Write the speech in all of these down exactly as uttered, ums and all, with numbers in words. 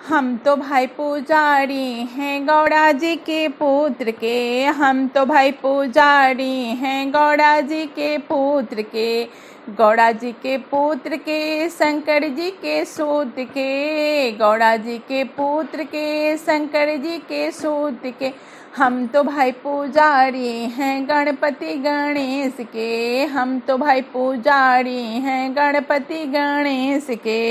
हम तो भाई पुजारी हैं गौड़ा जी के पुत्र के, हम तो भाई पुजारी हैं गौड़ा जी के पुत्र के, गौड़ा जी के पुत्र के शंकर जी के सूत के, गौड़ा जी के पुत्र के शंकर जी के सूत के। हम तो भाई पुजारी हैं गणपति गणेश के, हम तो भाई पुजारी हैं गणपति गणेश के।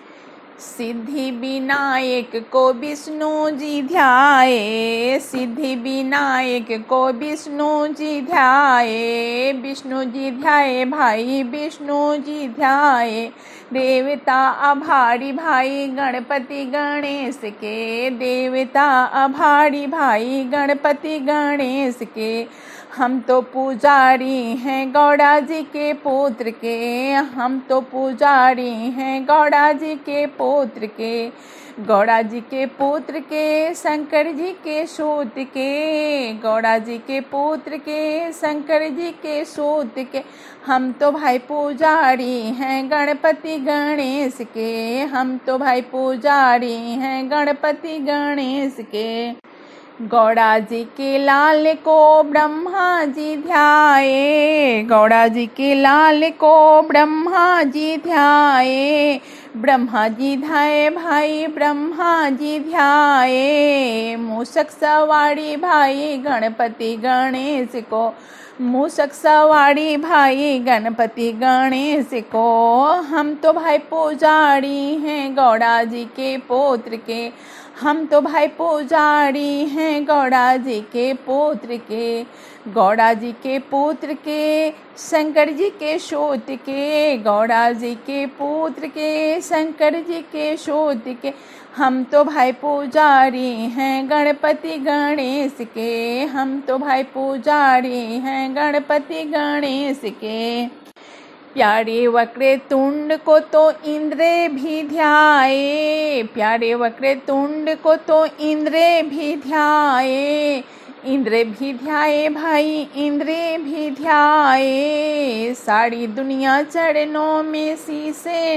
सिद्धि विनायक को विष्णु जी ध्याए, सिद्धि विनायक को विष्णु जी ध्याए, विष्णु जी ध्याए भाई विष्णु जी ध्याए। देवता आभारी भाई गणपति गणेश के, देवता आभारी भाई गणपति गणेश के। हम तो पुजारी हैं गौड़ा जी के पुत्र के, हम तो पुजारी हैं गौड़ा जी के पुत्र के, गौड़ा जी के पुत्र के शंकर जी के सूत के, गौड़ा जी के पुत्र के शंकर जी के सूत के। हम तो भाई पुजारी हैं गणपति गणेश के, हम तो भाई पुजारी हैं गणपति गणेश के। गौड़ा जी के लाल को ब्रह्मा जी ध्याए, गौड़ा जी के लाल को ब्रह्मा जी ध्याए, ब्रह्मा जी ध्याए भाई ब्रह्मा जी ध्याए। मूषक सवारी भाई गणपति गणेश को, मूषक सवारी भाई गणपति गणेश को। हम तो भाई पुजारी हैं गौड़ा जी के पुत्र के, हम तो भाई पुजारी हैं गौड़ा जी के पुत्र के, गौड़ा जी के पुत्र के शंकर जी के सूत के, गौड़ा जी के पुत्र के शंकर जी के सूत के। हम तो भाई पुजारी हैं गणपति गणेश के, हम तो भाई पुजारी हैं गणपति गणेश के। प्यारे वक्र तुंड को तो इंद्र भी ध्याए, प्यारे वक्र तुंड को तो इंद्र भी ध्याए, इंद्र भी ध्याए भाई इंद्र भी ध्याए। सारी दुनिया चरणों में शीसे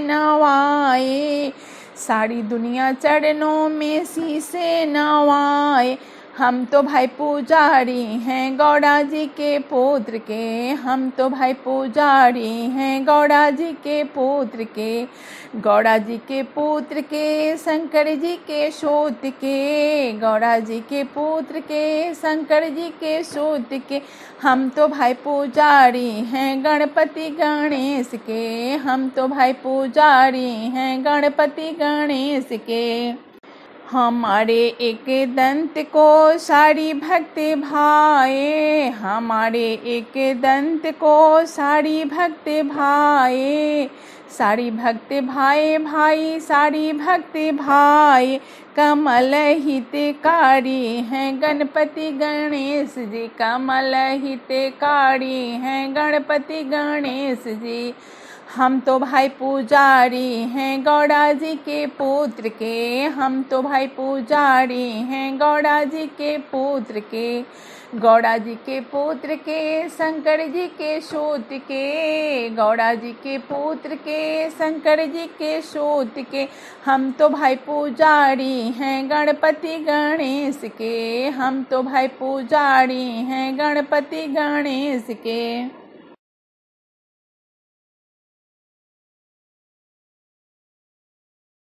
नवाए, सारी दुनिया चरणों में शीसे नवाए। हम तो भाई पुजारी हैं गौड़ा जी के पुत्र के, हम तो भाई पुजारी हैं गौड़ा जी के पुत्र के, गौड़ा जी के पुत्र के शंकर जी के सूत के, गौड़ा जी के पुत्र के शंकर जी के सूत के। हम तो भाई पुजारी हैं गणपति गणेश के, हम तो भाई पुजारी हैं गणपति गणेश के। हमारे एक दंत को सारी भक्त भाए, हमारे एक दंत को सारी भक्त भाए, सारी भक्त भाई भाई सारी भक्त भाई। कमल हितकारी हैं गणपति गणेश जी, कमल हितकारी हैं गणपति गणेश जी। हम तो भाई पुजारी हैं गौड़ा जी के पुत्र के, हम तो भाई पुजारी हैं गौड़ा जी के पुत्र के, गौड़ा जी के पुत्र के शंकर जी के सूत के, गौड़ा जी के पुत्र के शंकर जी के सूत के। हम तो भाई पुजारी हैं गणपति गणेश के, हम तो भाई पुजारी हैं गणपति गणेश के।